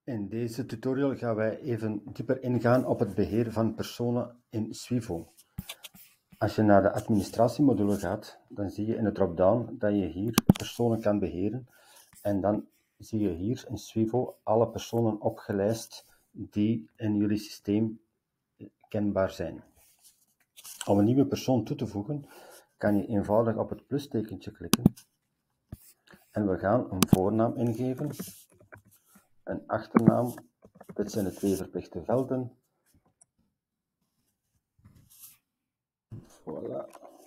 In deze tutorial gaan wij even dieper ingaan op het beheer van personen in Swivo. Als je naar de administratiemodule gaat, dan zie je in de drop-down dat je hier personen kan beheren. En dan zie je hier in Swivo alle personen opgelijst die in jullie systeem kenbaar zijn. Om een nieuwe persoon toe te voegen, kan je eenvoudig op het plustekentje klikken. En we gaan een voornaam ingeven. Een achternaam, dit zijn de twee verplichte velden. Voilà.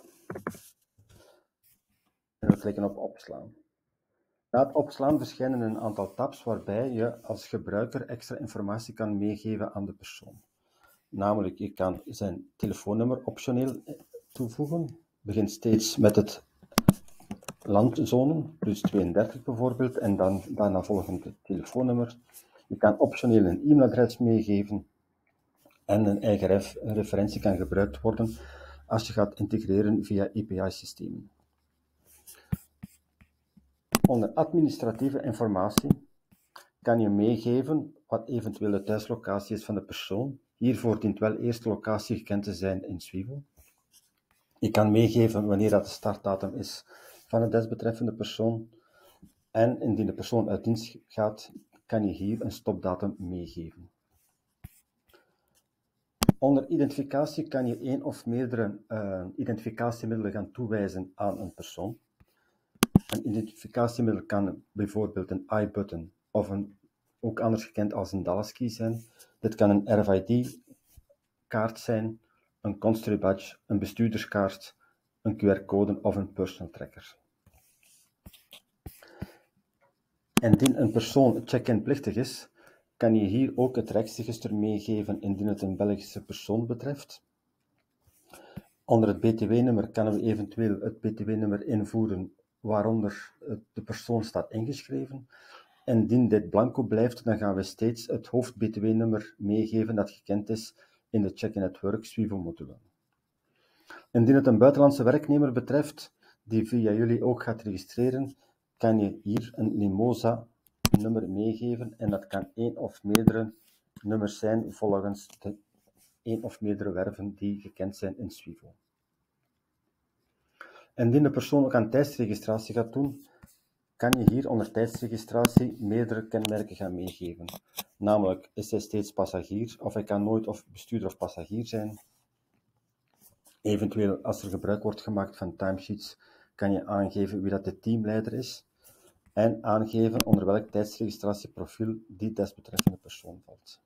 En we klikken op opslaan. Na het opslaan verschijnen een aantal tabs waarbij je als gebruiker extra informatie kan meegeven aan de persoon. Namelijk, je kan zijn telefoonnummer optioneel toevoegen. Begint steeds met het landzone, plus 32 bijvoorbeeld, en dan daarna volgend het telefoonnummer. Je kan optioneel een e-mailadres meegeven en een eigen referentie kan gebruikt worden als je gaat integreren via API-systemen. Onder administratieve informatie kan je meegeven wat eventueel de thuislocatie is van de persoon. Hiervoor dient wel eerst de locatie gekend te zijn in Swivo. Je kan meegeven wanneer dat de startdatum is van de desbetreffende persoon. En indien de persoon uit dienst gaat, kan je hier een stopdatum meegeven. Onder identificatie kan je één of meerdere identificatiemiddelen gaan toewijzen aan een persoon. Een identificatiemiddel kan bijvoorbeeld een I-button of ook anders gekend als een Dallas key zijn. Dit kan een RFID-kaart zijn, een constory badge, een bestuurderskaart, een QR-code of een personal tracker. Indien een persoon check-in plichtig is, kan je hier ook het Rijksregister meegeven indien het een Belgische persoon betreft. Onder het BTW-nummer kunnen we eventueel het BTW-nummer invoeren waaronder de persoon staat ingeschreven. Indien dit blanco blijft, dan gaan we steeds het hoofd BTW-nummer meegeven dat gekend is in de Check-in at Work Swivo-module. Indien het een buitenlandse werknemer betreft, die via jullie ook gaat registreren, kan je hier een Limosa-nummer meegeven en dat kan één of meerdere nummers zijn volgens de één of meerdere werven die gekend zijn in Swivo. Indien de persoon ook aan tijdsregistratie gaat doen, kan je hier onder tijdsregistratie meerdere kenmerken gaan meegeven. Namelijk, is hij steeds passagier, of hij kan nooit of bestuurder of passagier zijn. Eventueel, als er gebruik wordt gemaakt van timesheets, kan je aangeven wie dat de teamleider is en aangeven onder welk tijdsregistratieprofiel die desbetreffende persoon valt.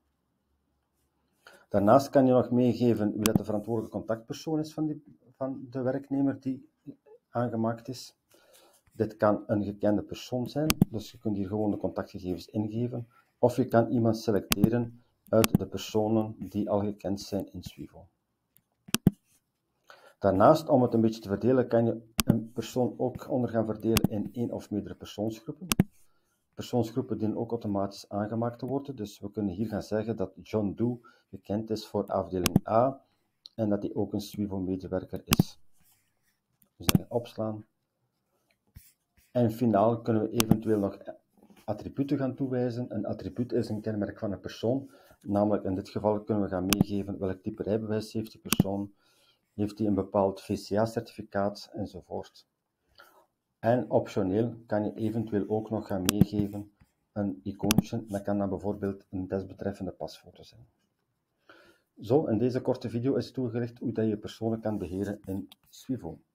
Daarnaast kan je nog meegeven wie dat de verantwoordelijke contactpersoon is van de werknemer die aangemaakt is. Dit kan een gekende persoon zijn, dus je kunt hier gewoon de contactgegevens ingeven, of je kan iemand selecteren uit de personen die al gekend zijn in Swivo. Daarnaast, om het een beetje te verdelen, kan je een persoon ook onder gaan verdelen in één of meerdere persoonsgroepen. Persoonsgroepen dienen ook automatisch aangemaakt te worden, dus we kunnen hier gaan zeggen dat John Doe gekend is voor afdeling A en dat hij ook een Swivo-medewerker is. We zeggen opslaan. En finaal kunnen we eventueel nog attributen gaan toewijzen. Een attribuut is een kenmerk van een persoon, namelijk in dit geval kunnen we gaan meegeven welk type rijbewijs heeft die persoon, heeft hij een bepaald VCA-certificaat enzovoort. En optioneel kan je eventueel ook nog gaan meegeven een icoontje, dat kan dan bijvoorbeeld een desbetreffende pasfoto zijn. Zo, in deze korte video is toegelicht hoe dat je personen kan beheren in Swivo.